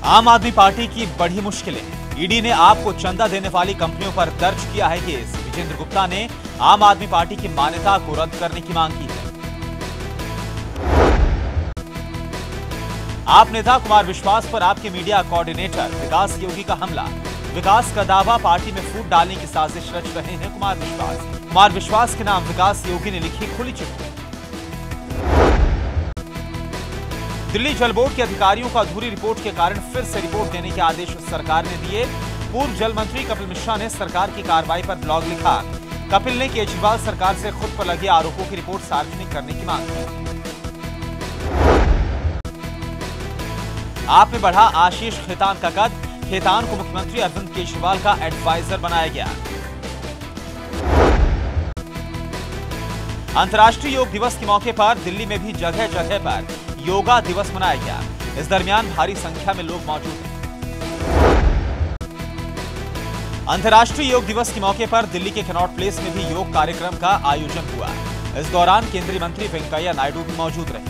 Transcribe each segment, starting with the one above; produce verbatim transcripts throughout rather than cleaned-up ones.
आम आदमी पार्टी की बड़ी मुश्किलें। ईडी ने आपको चंदा देने वाली कंपनियों पर दर्ज किया है केस। विजेंद्र गुप्ता ने आम आदमी पार्टी की मान्यता को रद्द करने की मांग की है। आप नेता कुमार विश्वास पर आपके मीडिया कोऑर्डिनेटर विकास योगी का हमला। विकास का दावा, पार्टी में फूट डालने की साजिश रच रहे हैं कुमार विश्वास। कुमार विश्वास के नाम विकास योगी ने लिखी खुली चिट्ठी। दिल्ली जल बोर्ड के अधिकारियों को अधूरी रिपोर्ट के कारण फिर से रिपोर्ट देने के आदेश सरकार ने दिए। पूर्व जल मंत्री कपिल मिश्रा ने सरकार की कार्रवाई पर ब्लॉग लिखा। कपिल ने केजरीवाल सरकार से खुद पर लगे आरोपों की रिपोर्ट सार्वजनिक करने की मांग की। आप में बढ़ा आशीष खेतान का कद। खेतान को मुख्यमंत्री अरविंद केजरीवाल का एडवाइजर बनाया गया। अंतर्राष्ट्रीय योग दिवस के मौके पर दिल्ली में भी जगह जगह पर योगा दिवस मनाया गया। इस दरमियान भारी संख्या में लोग मौजूद हैं। अंतर्राष्ट्रीय योग दिवस के मौके पर दिल्ली के कनॉट प्लेस में भी योग कार्यक्रम का आयोजन हुआ। इस दौरान केंद्रीय मंत्री वेंकैया नायडू भी मौजूद रहे।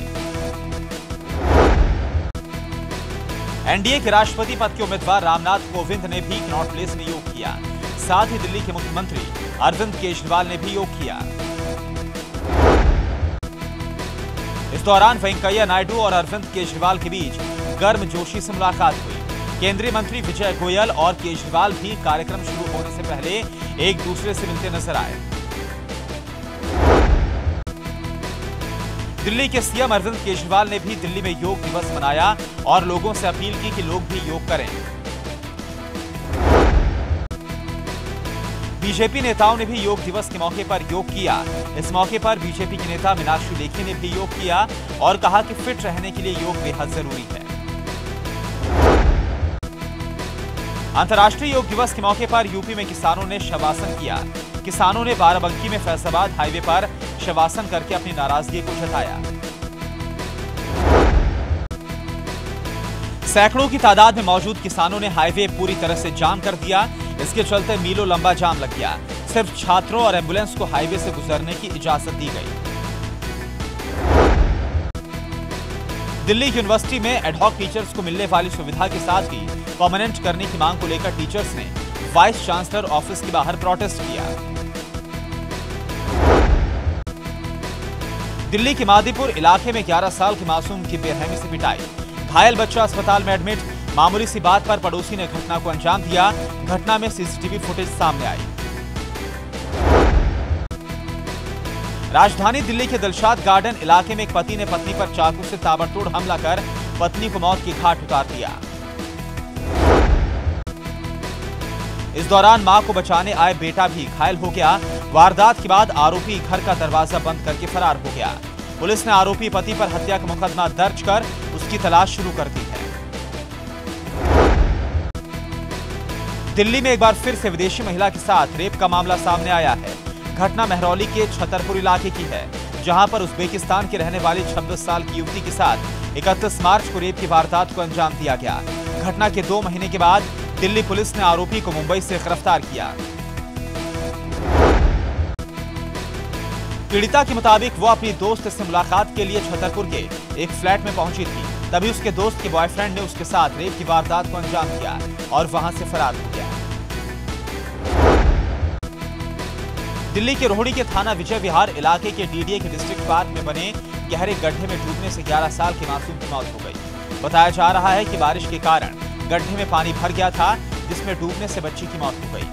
एनडीए के राष्ट्रपति पद के उम्मीदवार रामनाथ कोविंद ने भी कनॉट प्लेस में योग किया। साथ ही दिल्ली के मुख्यमंत्री अरविंद केजरीवाल ने भी योग किया। इस दौरान वेंकैया नायडू और अरविंद केजरीवाल के बीच गर्मजोशी से मुलाकात हुई। केंद्रीय मंत्री विजय गोयल और केजरीवाल भी कार्यक्रम शुरू होने से पहले एक दूसरे से मिलते नजर आए। दिल्ली के सीएम अरविंद केजरीवाल ने भी दिल्ली में योग दिवस मनाया और लोगों से अपील की कि लोग भी योग करें। बीजेपी नेताओं ने भी योग दिवस के मौके पर योग किया। इस मौके पर बीजेपी के नेता मीनाक्षी लेखी ने भी योग किया और कहा कि फिट रहने के लिए योग बेहद जरूरी है। अंतर्राष्ट्रीय योग दिवस के मौके पर यूपी में किसानों ने शवासन किया। किसानों ने बाराबंकी में फैसलाबाद हाईवे पर शवासन करके अपनी नाराजगी को जताया। सैकड़ों की तादाद में मौजूद किसानों ने हाईवे पूरी तरह से जाम कर दिया। इसके चलते मीलों लंबा जाम लग गया। सिर्फ छात्रों और एम्बुलेंस को हाईवे से गुजरने की इजाजत दी गई। दिल्ली यूनिवर्सिटी में एडहॉक टीचर्स को मिलने वाली सुविधा के साथ ही परमानेंट करने की मांग को लेकर टीचर्स ने वाइस चांसलर ऑफिस के बाहर प्रोटेस्ट किया। दिल्ली के मादीपुर इलाके में ग्यारह साल के मासूम की बेरहमी से पिटाई। घायल बच्चा अस्पताल में एडमिट। मामूली सी बात पर पड़ोसी ने घटना को अंजाम दिया। घटना में सीसीटीवी फुटेज सामने आई। राजधानी दिल्ली के दिलशाद गार्डन इलाके में एक पति ने पत्नी पर चाकू से ताबड़तोड़ हमला कर पत्नी को मौत की घाट उतार दिया। इस दौरान मां को बचाने आए बेटा भी घायल हो गया। वारदात के बाद आरोपी घर का दरवाजा बंद करके फरार हो गया। पुलिस ने आरोपी पति पर हत्या का मुकदमा दर्ज कर उसकी तलाश शुरू कर दी है। दिल्ली में एक बार फिर से विदेशी महिला के साथ रेप का मामला सामने आया है। घटना मेहरौली के छतरपुर इलाके की है, जहां पर उज्बेकिस्तान की रहने वाली छब्बीस साल की युवती के साथ इकतीस मार्च को रेप की वारदात को अंजाम दिया गया। घटना के दो महीने के बाद दिल्ली पुलिस ने आरोपी को मुंबई से गिरफ्तार किया। पीड़िता के मुताबिक वो अपनी दोस्त से मुलाकात के लिए छतरपुर के एक फ्लैट में पहुंची थी। तभी उसके दोस्त के बॉयफ्रेंड ने उसके साथ रेप की वारदात को अंजाम दिया और वहां से फरार हो गया। दिल्ली के रोहिणी के थाना विजय विहार इलाके के डीडीए के डिस्ट्रिक्ट पार्क में बने गहरे गड्ढे में डूबने से ग्यारह साल के मासूम की मौत हो गई। बताया जा रहा है कि बारिश के कारण गड्ढे में पानी भर गया था, जिसमें डूबने से बच्ची की मौत हो गई।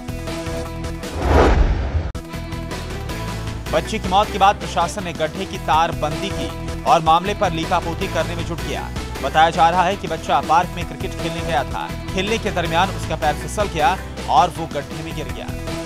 बच्ची की मौत के बाद प्रशासन ने गड्ढे की तार बंदी की और मामले पर लीकापोती करने में जुट गया। बताया जा रहा है कि बच्चा पार्क में क्रिकेट खेलने गया था। खेलने के दरमियान उसका पैर फिसल गया और वो गड्ढे में गिर गया।